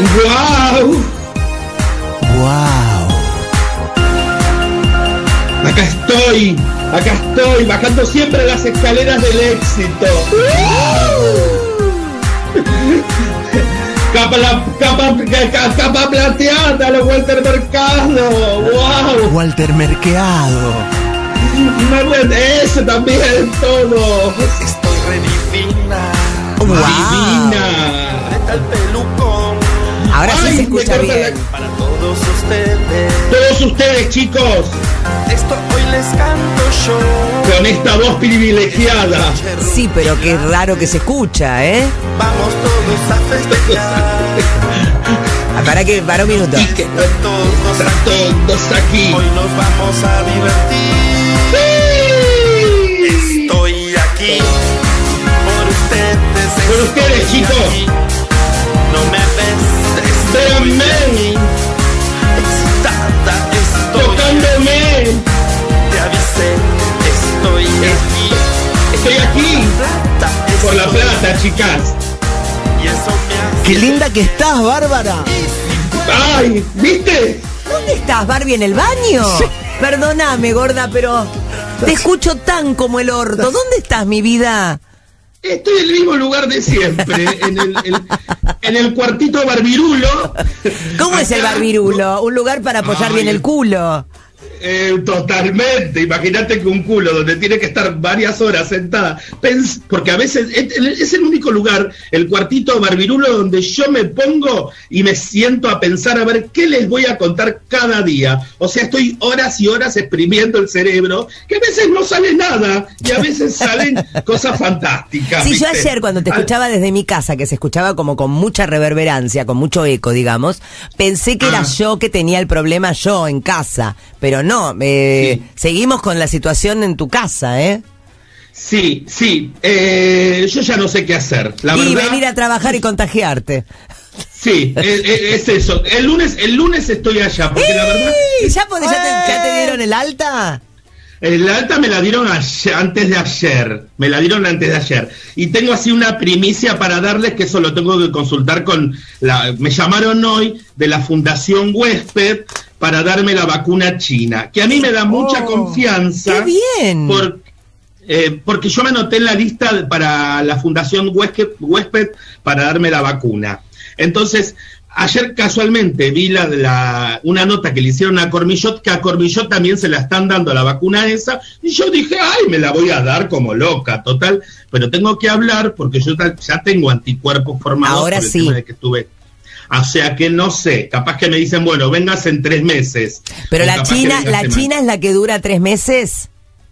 ¡Guau! ¡Wow! Acá estoy, bajando siempre las escaleras del éxito. Capa plateada, los Walter Mercado. ¡Wow! Walter Mercado. Eso también, todo. Estoy re divina. ¡Wow! Divina. Reta el pelucón. Ahora sí Ay, se escucha me corta bien. Para todos ustedes. Todos ustedes, chicos, Esto hoy les canto yo. con esta voz privilegiada. Sí, pero qué raro que se escucha, ¿eh? Vamos todos a festejar. Para un minuto. Y que Todos todos aquí. hoy nos vamos a divertir. ¡Sí! Estoy aquí por ustedes. Por ustedes, estoy chicos. aquí. No me ves. Estoy Véanme, excitada. Estoy tocándome. Te avisé. Estoy aquí. Estoy aquí por la plata, chicas. Y eso me hace. ¡Qué linda que estás, Bárbara! ¡Ay! ¿Viste? ¿Dónde estás, Barbie? ¿En el baño? Perdóname, gorda, pero te escucho tan como el orto. ¿Dónde estás, mi vida? Estoy en el mismo lugar de siempre, en el cuartito barbirulo. ¿Cómo es el Acá. barbirulo? Un lugar para apoyar bien el culo. Totalmente, imagínate que un culo donde tiene que estar varias horas sentada, porque a veces es el único lugar, el cuartito barbirulo, donde yo me pongo y me siento a pensar a ver qué les voy a contar cada día. O sea, estoy horas y horas exprimiendo el cerebro, que a veces no sale nada y a veces salen cosas fantásticas. Sí, yo ¿viste? ayer cuando te escuchaba desde mi casa, que se escuchaba como con mucha reverberancia, con mucho eco, digamos, pensé que era yo que tenía el problema yo en casa, pero no, Sí. seguimos con la situación en tu casa, ¿eh? Sí, yo ya no sé qué hacer, la Y verdad. venir a trabajar y contagiarte. Sí, es eso. El lunes estoy allá, porque la verdad... ¿Ya te dieron el alta? La alta me la dieron antes de ayer. Me la dieron antes de ayer. Y tengo así una primicia para darles, que eso lo tengo que consultar con me llamaron hoy de la Fundación Huésped para darme la vacuna china, que a mí me da mucha confianza. ¡Qué bien! Porque yo me anoté en la lista para la Fundación Huésped para darme la vacuna. Entonces, ayer casualmente vi una nota que le hicieron a Cormillot, que a Cormillot también se la están dando la vacuna esa, y yo dije, ay, me la voy a dar como loca, total, pero tengo que hablar porque yo ya tengo anticuerpos formados. Ahora por el sí. tema de que estuve. O sea que no sé, capaz que me dicen, bueno, vengas en 3 meses. Pero O la capaz que China vengas en es la que dura 3 meses.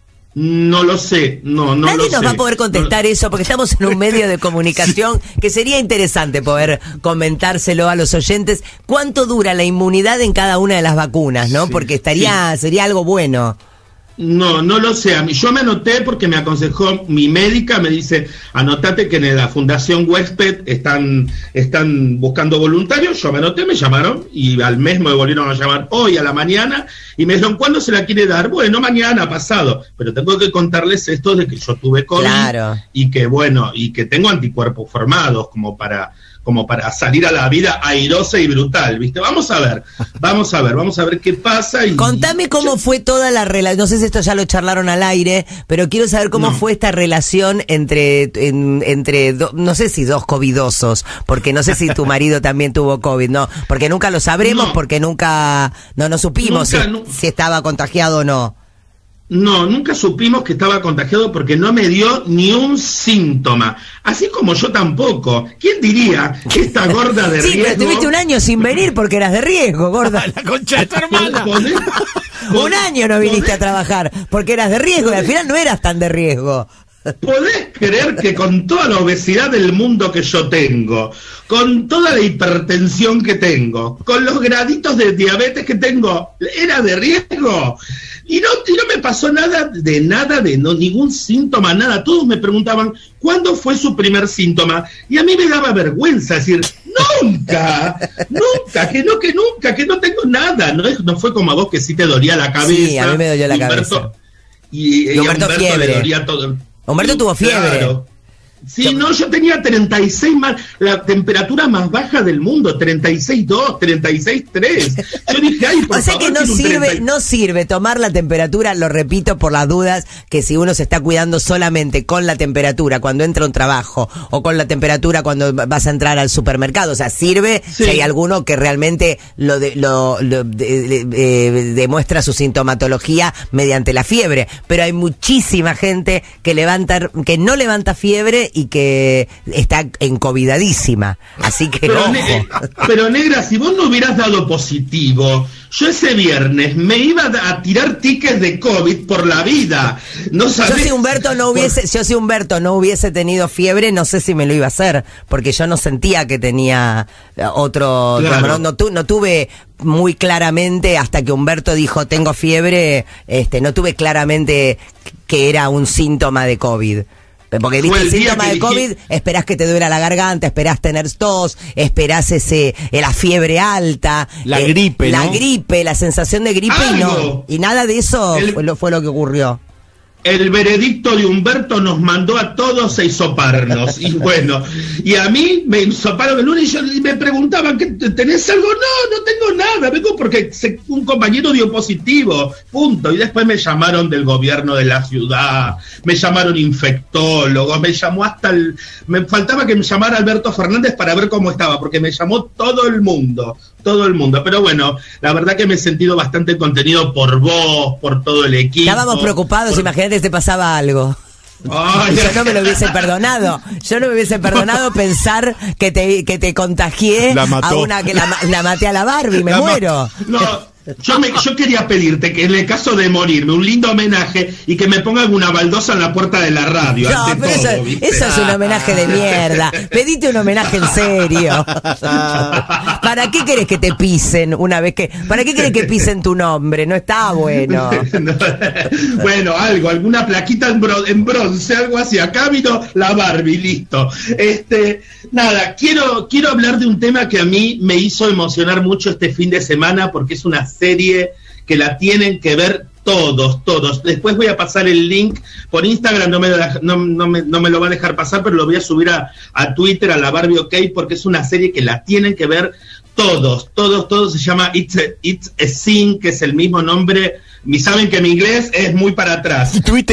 No lo sé, no Nadie lo nos sé. va a poder contestar eso porque estamos en un medio de comunicación que sería interesante poder comentárselo a los oyentes. ¿Cuánto dura la inmunidad en cada una de las vacunas, no? Sí, Porque sería algo bueno. No lo sé. Yo me anoté porque me aconsejó mi médica, me dice, anotate que en la Fundación Huésped están buscando voluntarios. Yo me anoté, me llamaron y al mes me volvieron a llamar hoy a la mañana y me dijeron, ¿cuándo se la quiere dar? Bueno, mañana, pasado. Pero tengo que contarles esto de que yo tuve COVID. Claro. Y que tengo anticuerpos formados como para salir a la vida airosa y brutal, ¿viste? Vamos a ver qué pasa. Y Contame cómo fue toda la relación, no sé si esto ya lo charlaron al aire, pero quiero saber cómo fue esta relación entre no sé si dos covidosos, porque no sé si tu marido también tuvo COVID, no, porque nunca lo sabremos, No. porque nunca supimos si estaba contagiado o no. No, nunca supimos que estaba contagiado porque no me dio ni un síntoma. Así como yo tampoco. ¿Quién diría que esta gorda de Sí, riesgo... pero estuviste un año sin venir porque eras de riesgo, gorda. La concha de tu hermana. Un año no viniste a trabajar porque eras de riesgo y al final no eras tan de riesgo. ¿Podés creer que con toda la obesidad del mundo que yo tengo, con toda la hipertensión que tengo, con los graditos de diabetes que tengo, era de riesgo? Y no me pasó nada, ningún síntoma, nada. Todos me preguntaban, ¿cuándo fue su primer síntoma? Y a mí me daba vergüenza decir, nunca, que no tengo nada. No fue como a vos que sí te dolía la cabeza. Sí, a mí me dolió la cabeza. Y Humberto a fiebre. le dolía todo. Humberto tuvo fiebre. Claro. Sí, no, yo tenía 36 más, la temperatura más baja del mundo, 36.2, 36.3. Yo dije, ay, por o sea favor, que no sirve tomar la temperatura, lo repito por las dudas, que si uno se está cuidando solamente con la temperatura cuando entra a un trabajo o con la temperatura cuando vas a entrar al supermercado. O sea, sirve si hay alguno que realmente demuestra su sintomatología mediante la fiebre. Pero hay muchísima gente que no levanta fiebre y que está encovidadísima, así que pero negra, si vos no hubieras dado positivo, yo ese viernes me iba a tirar tickets de COVID por la vida. No sabés. Yo si Humberto no hubiese tenido fiebre, no sé si me lo iba a hacer, porque yo no sentía que tenía otro, claro. no tuve muy claramente, hasta que Humberto dijo tengo fiebre, no tuve claramente que era un síntoma de COVID. Porque viste el síntoma de COVID, esperás que te duela la garganta, esperás tener tos, esperás la fiebre alta, la gripe, la ¿no? gripe, la sensación de gripe, y nada de eso fue lo que ocurrió. El veredicto de Humberto nos mandó a todos a hisoparnos. Y bueno, y a mí me hisoparon el lunes y me preguntaban, ¿tenés algo? No tengo nada, vengo porque un compañero dio positivo, punto. Y después me llamaron del gobierno de la ciudad, me llamaron infectólogos, me llamó me faltaba que me llamara Alberto Fernández para ver cómo estaba, porque me llamó todo el mundo. Pero bueno, la verdad que me he sentido bastante contenido por vos, por todo el equipo. Estábamos preocupados, imagínate si te pasaba algo. Ay, yo no me lo hubiese perdonado. Yo no me hubiese perdonado pensar que te contagié a una que la maté a la Barbie, me muero. Yo quería pedirte que en el caso de morirme, un lindo homenaje y que me pongan una baldosa en la puerta de la radio. No, pero eso es un homenaje de mierda. Pedite un homenaje en serio. ¿Para qué querés que te pisen ¿Para qué querés que pisen tu nombre? No está bueno. Bueno, alguna plaquita en bronce, algo así. Acá vino la Barbie, listo. Nada, quiero hablar de un tema que a mí me hizo emocionar mucho este fin de semana, porque es una serie que la tienen que ver todos. Después voy a pasar el link por Instagram, no me lo va a dejar pasar, pero lo voy a subir a Twitter, a la Barbie OK, porque es una serie que la tienen que ver todos. Se llama It's a Sin, que es el mismo nombre. Y saben que mi inglés es muy para atrás.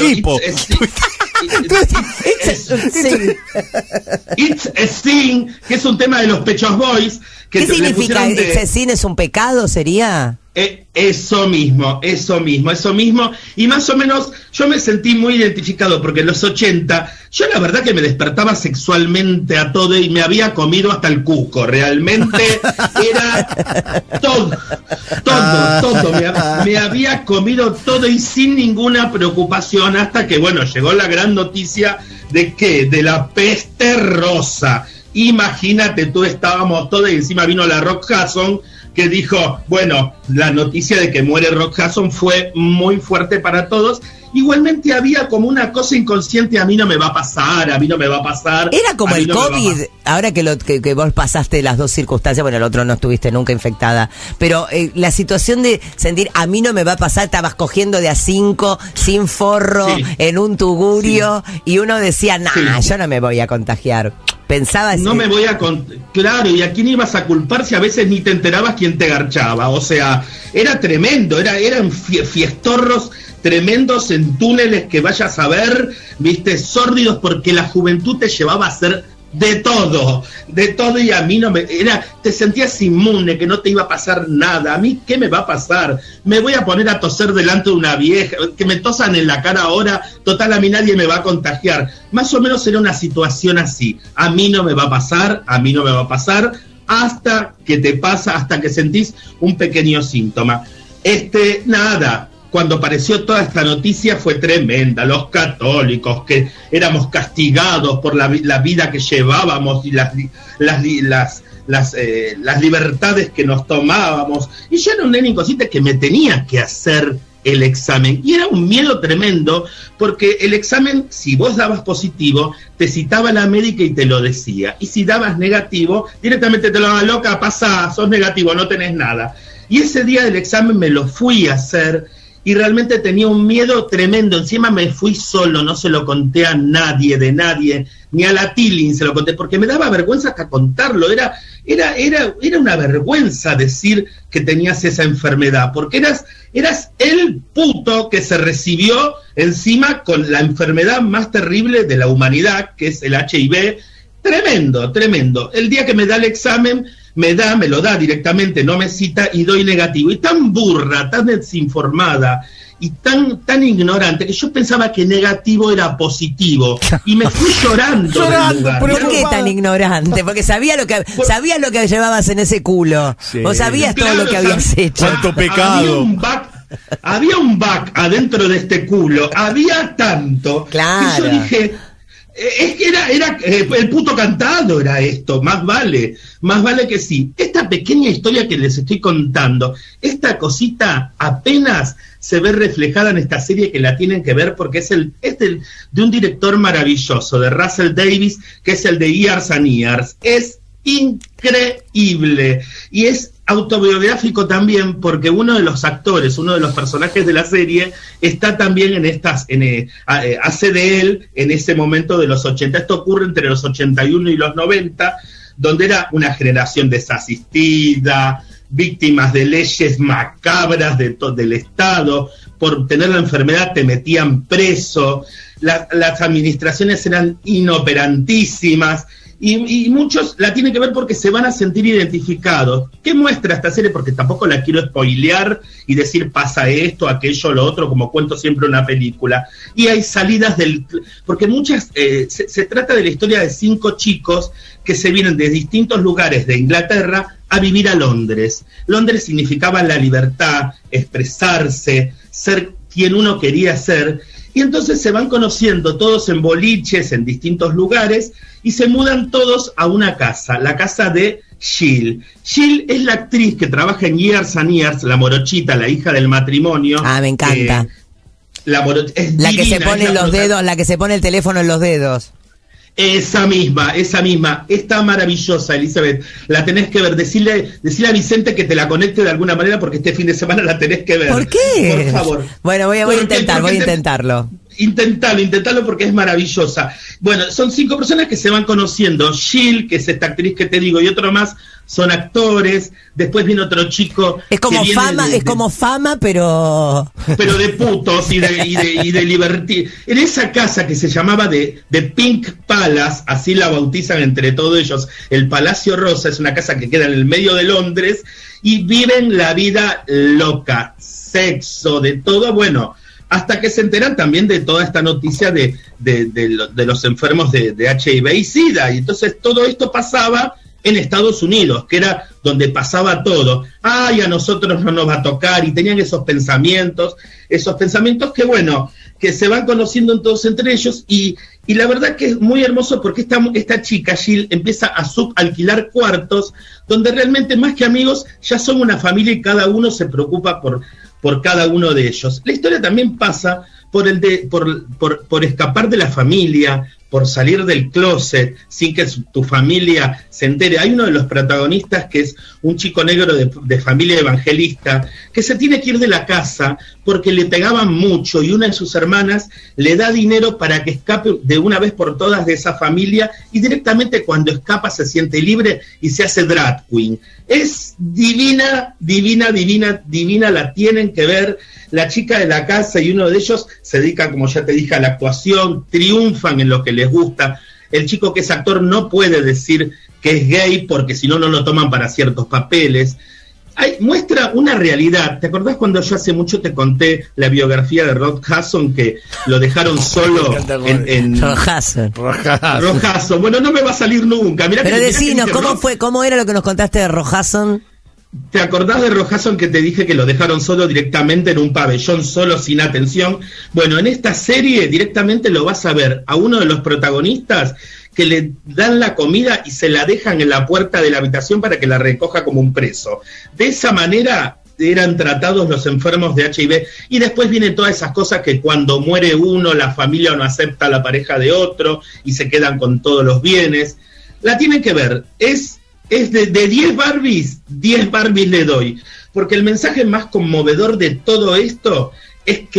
It's a Sin, que es un tema de los Pechos Boys. ¿Qué significa? ¿It's a Sin es un pecado, sería? Eso mismo. Y más o menos yo me sentí muy identificado, porque en los 80 yo la verdad que me despertaba sexualmente a todo y me había comido hasta el cuco. Realmente era todo. Me había comido todo y sin ninguna preocupación, hasta que, bueno, llegó la gran noticia de la peste rosa. Imagínate, estábamos todos y encima vino la Rock Hudson, que dijo, bueno, la noticia de que muere Rock Hudson fue muy fuerte para todos. Igualmente había como una cosa inconsciente, a mí no me va a pasar. Era como el COVID, ahora que vos pasaste las dos circunstancias, bueno, el otro no estuviste nunca infectada, pero la situación de sentir, a mí no me va a pasar, estabas cogiendo de a 5, sin forro, en un tugurio, y uno decía, yo no me voy a contagiar. Pensaba no me voy a claro, ¿y a quién ibas a culpar si a veces ni te enterabas quién te garchaba? O sea, era tremendo, eran fiestorros tremendos en túneles que vayas a ver, viste, sórdidos, porque la juventud te llevaba a hacer de todo, y a mí te sentías inmune, que no te iba a pasar nada. A mí, ¿qué me va a pasar? Me voy a poner a toser delante de una vieja, que me tosan en la cara ahora, total, a mí nadie me va a contagiar. Más o menos era una situación así. A mí no me va a pasar, hasta que te pasa, hasta que sentís un pequeño síntoma. Cuando apareció toda esta noticia fue tremenda. Los católicos, que éramos castigados por la vida que llevábamos y las libertades que nos tomábamos. Y yo era un nene inconsciente que me tenía que hacer el examen. Y era un miedo tremendo, porque el examen, si vos dabas positivo, te citaba la médica y te lo decía. Y si dabas negativo, directamente te lo daba, loca, pasá, sos negativo, no tenés nada. Y ese día del examen me lo fui a hacer, y realmente tenía un miedo tremendo. Encima me fui solo, no se lo conté a nadie, ni a la Tilling se lo conté, porque me daba vergüenza hasta contarlo, era una vergüenza decir que tenías esa enfermedad, porque eras el puto que se recibió encima con la enfermedad más terrible de la humanidad, que es el HIV. Tremendo, tremendo. El día que me da el examen, me lo da directamente, no me cita y doy negativo. Y tan burra, tan desinformada y tan ignorante que yo pensaba que negativo era positivo y me fui llorando del lugar. ¿Por qué tan ignorante? Porque sabías lo que llevabas en ese culo. Sí. O sabías todo lo que habías hecho. Cuánto pecado. Había un back adentro de este culo, había tanto claro. Que yo dije, es que era el puto cantado era esto, más vale que sí. Esta pequeña historia que les estoy contando, esta cosita apenas se ve reflejada en esta serie, que la tienen que ver porque es de un director maravilloso, de Russell Davies, que es el de Years and Years. Es increíble y es autobiográfico también, porque uno de los actores, uno de los personajes de la serie está también hace de él en ese momento de los 80. Esto ocurre entre los 81 y los 90, donde era una generación desasistida, víctimas de leyes macabras del Estado. Por tener la enfermedad te metían preso, las administraciones eran inoperantísimas. Y muchos la tienen que ver porque se van a sentir identificados. ¿Qué muestra esta serie? Porque tampoco la quiero spoilear y decir pasa esto, aquello, lo otro, como cuento siempre una película. Y hay salidas porque muchas, se trata de la historia de 5 chicos que se vienen de distintos lugares de Inglaterra a vivir a Londres. Londres significaba la libertad, expresarse, ser quien uno quería ser. Y entonces se van conociendo todos en boliches, en distintos lugares, y se mudan todos a una casa, la casa de Jill. Jill es la actriz que trabaja en Years and Years, la morochita, la hija del matrimonio. Ah, me encanta. La que se pone los dedos, la que se pone el teléfono en los dedos. Esa misma, está maravillosa, Elizabeth, la tenés que ver, decirle a Vicente que te la conecte de alguna manera porque este fin de semana la tenés que ver. ¿Por qué? Por favor. Bueno, voy a intentarlo. Intentalo porque es maravillosa. Bueno, son 5 personas que se van conociendo. Jill, que es esta actriz que te digo, y otro más son actores. Después viene otro chico. Es como Fama, pero de putos y de libertad. En esa casa que se llamaba de Pink Palace, así la bautizan entre todos ellos, el Palacio Rosa, es una casa que queda en el medio de Londres, y viven la vida loca, sexo, de todo, bueno, hasta que se enteran también de toda esta noticia de los enfermos de HIV y SIDA, y entonces todo esto pasaba en Estados Unidos, que era donde pasaba todo. Ay, a nosotros no nos va a tocar, y tenían esos pensamientos que, bueno, que se van conociendo todos entre ellos, y la verdad que es muy hermoso porque esta chica, Jill, empieza a subalquilar cuartos, donde realmente más que amigos, ya son una familia y cada uno se preocupa por cada uno de ellos. La historia también pasa por escapar de la familia, por salir del closet sin que tu familia se entere. Hay uno de los protagonistas que es un chico negro de familia evangelista que se tiene que ir de la casa porque le pegaban mucho y una de sus hermanas le da dinero para que escape de una vez por todas de esa familia, y directamente cuando escapa se siente libre y se hace drag queen. Es divina, la tienen que ver. La chica de la casa y uno de ellos se dedican, como ya te dije, a la actuación, triunfan en lo que les gusta. El chico que es actor no puede decir que es gay porque si no, no lo toman para ciertos papeles. Muestra una realidad. ¿Te acordás cuando yo hace mucho te conté la biografía de Rod Hudson, que lo dejaron solo en Rod Hudson. Bueno, no me va a salir nunca. Mirá. Pero decinos, ¿cómo era lo que nos contaste de Rod Hudson? ¿Te acordás de Rod Hudson que te dije que lo dejaron solo directamente en un pabellón, solo, sin atención? Bueno, en esta serie directamente lo vas a ver a uno de los protagonistas que le dan la comida y se la dejan en la puerta de la habitación para que la recoja como un preso. De esa manera eran tratados los enfermos de HIV, y después vienen todas esas cosas que cuando muere uno, la familia no acepta a la pareja de otro y se quedan con todos los bienes. La tienen que ver, es de 10 Barbies, 10 Barbies le doy, porque el mensaje más conmovedor de todo esto es que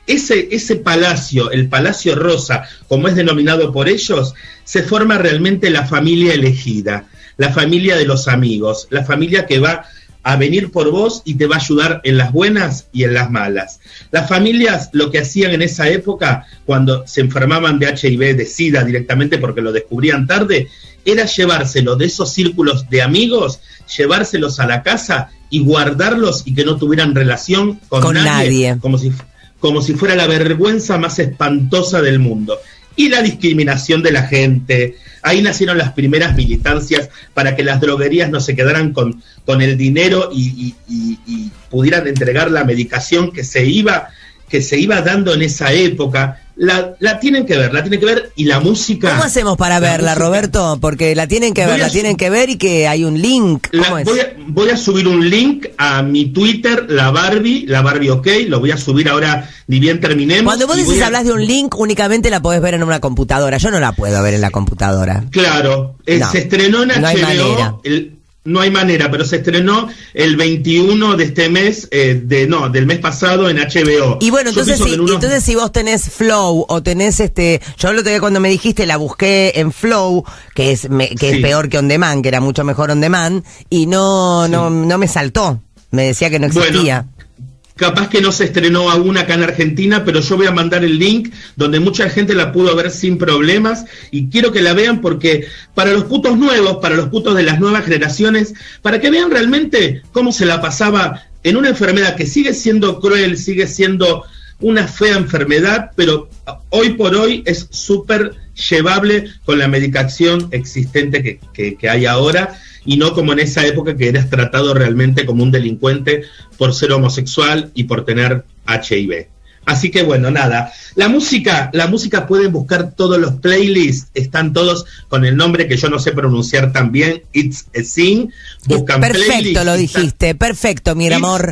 ese palacio, el Palacio Rosa, como es denominado por ellos, se forma realmente la familia elegida, la familia de los amigos, la familia que va a venir por vos y te va a ayudar en las buenas y en las malas. Las familias lo que hacían en esa época, cuando se enfermaban de HIV, de SIDA directamente porque lo descubrían tarde, era llevárselo de esos círculos de amigos, llevárselos a la casa y guardarlos y que no tuvieran relación con nadie. Como si fuera la vergüenza más espantosa del mundo. Y la discriminación de la gente. Ahí nacieron las primeras militancias para que las droguerías no se quedaran con el dinero y pudieran entregar la medicación que se iba dando en esa época. La tienen que ver, y la música... ¿Cómo hacemos para verla, Roberto? Porque la tienen que ver y que hay un link. Voy a subir un link a mi Twitter, la Barbie OK, lo voy a subir ahora, ni bien terminemos. Cuando vos decís hablas de un link, únicamente la podés ver en una computadora. Yo no la puedo ver en la computadora. Claro, se estrenó en HBO. Hay manera. No hay manera, pero se estrenó el 21 de este mes, del mes pasado en HBO. Y bueno, entonces si vos tenés Flow o tenés yo el otro día cuando me dijiste la busqué en Flow, que es peor que On Demand, que era mucho mejor On Demand, y no me saltó, me decía que no existía. Bueno, capaz que no se estrenó aún acá en Argentina, pero yo voy a mandar el link donde mucha gente la pudo ver sin problemas y quiero que la vean porque para los putos nuevos, para los putos de las nuevas generaciones, para que vean realmente cómo se la pasaba en una enfermedad que sigue siendo cruel, sigue siendo una fea enfermedad, pero hoy por hoy es súper llevable con la medicación existente que hay ahora, y no como en esa época que eras tratado realmente como un delincuente por ser homosexual y por tener HIV. Así que bueno, nada, la música pueden buscar todos los playlists, están todos con el nombre que yo no sé pronunciar tan bien, It's a Thing, buscan perfecto, playlists. Lo dijiste, perfecto, mi amor.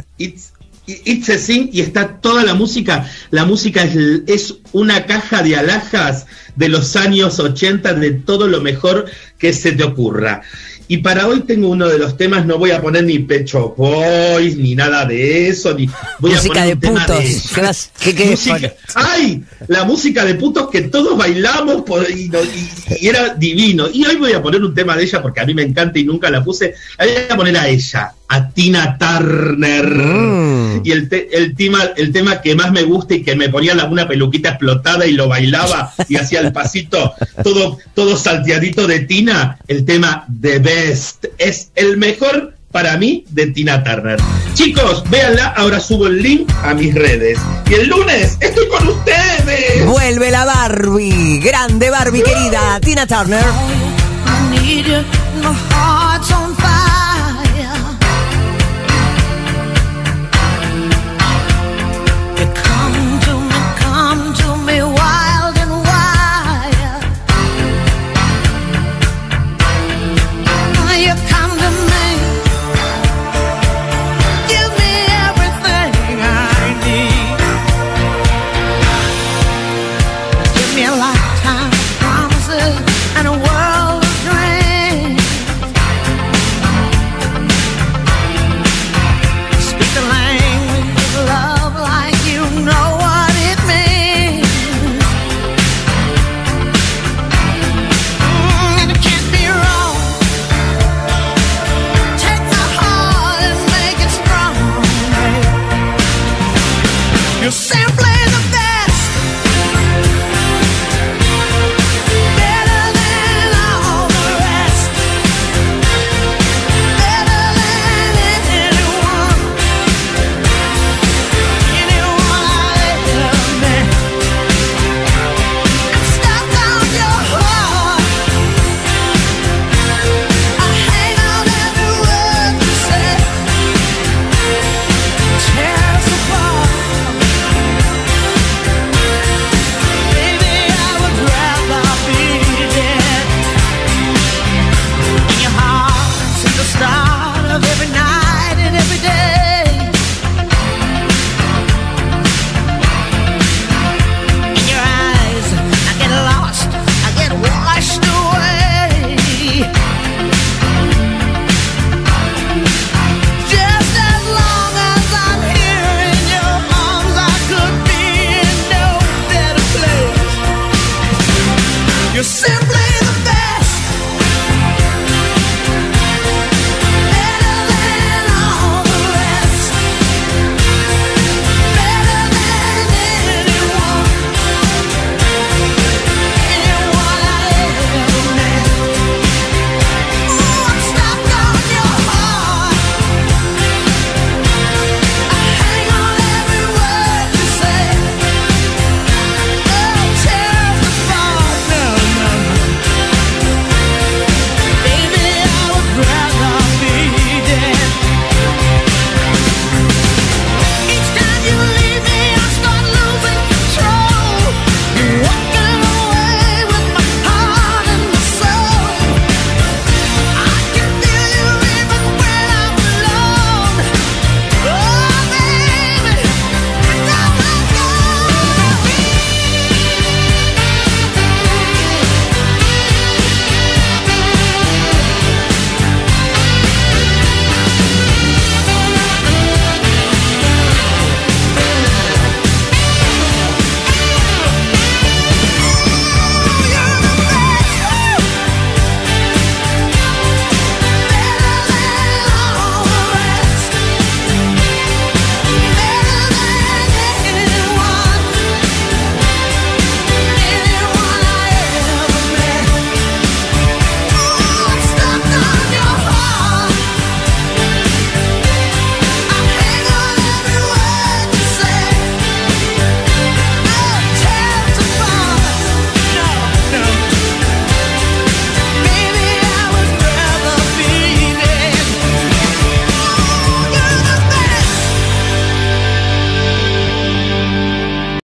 It's a Thing y está toda la música es una caja de alhajas de los años 80, de todo lo mejor que se te ocurra. Y para hoy tengo uno de los temas, no voy a poner ni Pecho Boys, ni nada de eso, ni voy música a poner de un putos. tema de ¡ay! La música de putos que todos bailamos y era divino. Y hoy voy a poner un tema de ella porque a mí me encanta y nunca la puse. La voy a poner a ella, a Tina Turner. Y el tema que más me gusta y que me ponía una peluquita explotada y lo bailaba y hacía el pasito todo salteadito de Tina, el tema The Best. Es el mejor para mí de Tina Turner. Chicos, véanla, ahora subo el link a mis redes. Y el lunes estoy con ustedes. Vuelve la Barbie, grande Barbie querida, Tina Turner.